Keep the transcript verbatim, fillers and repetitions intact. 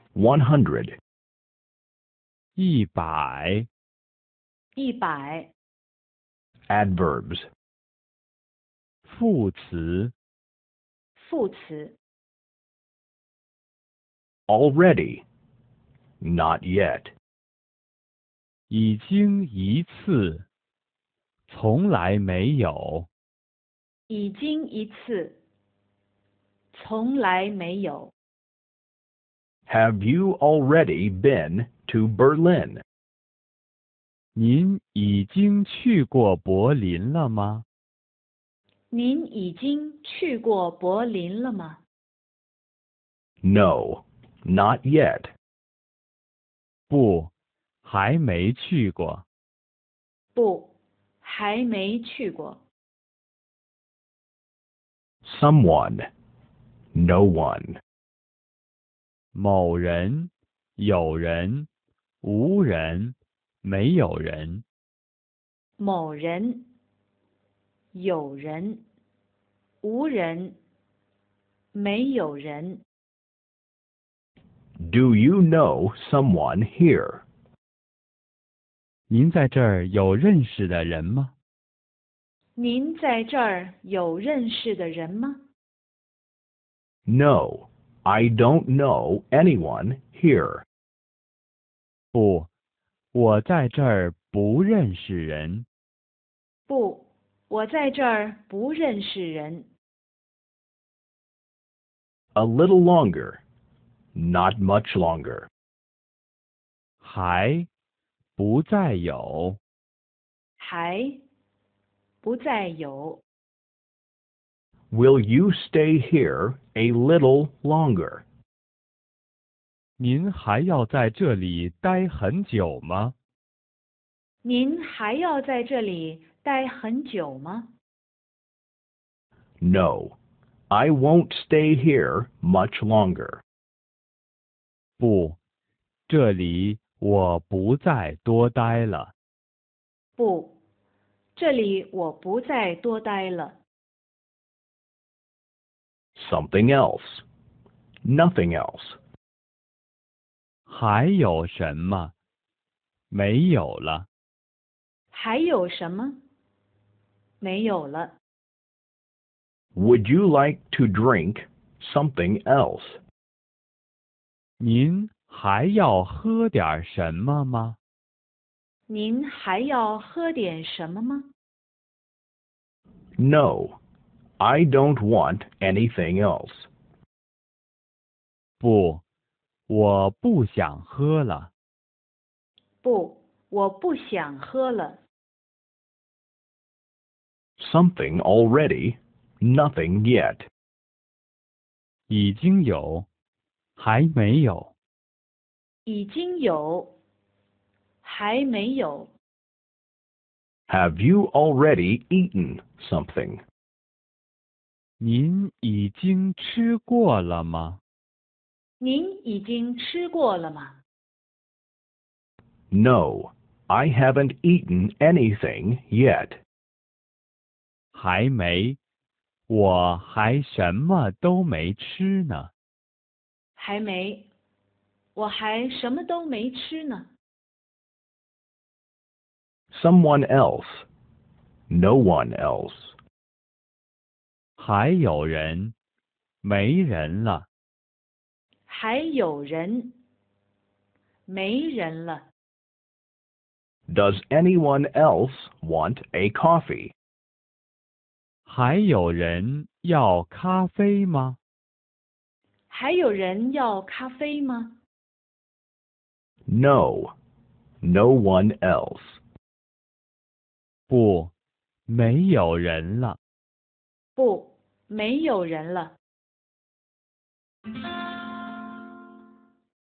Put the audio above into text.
one hundred. 一百。 一百。 Adverbs. 副词。 副词。 Already. Not yet. 已经一次。从来没有。 已经一次。从来没有。 Have you already been to Berlin? 您已经去过柏林了吗？ 您已经去过柏林了吗？ No, not yet. 不，还没去过。 不，还没去过。 Someone. No one. 某人、有人、无人、没有人。 某人、有人、无人、没有人。 Do you know someone here? 您在这儿有认识的人吗？ 您在这儿有认识的人吗？ No, I don't know anyone here. 不，我在这儿不认识人。 不，我在这儿不认识人。 A little longer. Not much longer. 还不再有。 还不再有。 Will you stay here a little longer? 您还要在这里待很久吗？ 您还要在这里待很久吗？ No, I won't stay here much longer. 不，这里我不再多待了。 不，这里我不再多待了。 Something else. Nothing else. 还有什么？没有了。 还有什么？没有了。 Would you like to drink something else? 您还要喝点什么吗？ 您还要喝点什么吗？ No, I don't want anything else. 不，我不想喝了。 不，我不想喝了。 Something already, nothing yet. 已经有，还没有。 已经有，还没有。 Have you already eaten something? 您已经吃过了吗？ 您已经吃过了吗？ No, I haven't eaten anything yet. 还没，我还什么都没吃呢。 还没，我还什么都没吃呢。 Someone else. No one else. 还有人，没人了。 还有人，没人了。 Does anyone else want a coffee? 还有人要咖啡吗？ 还有人要咖啡吗？ No, no one else. 不，没有人了。 不，没有人了。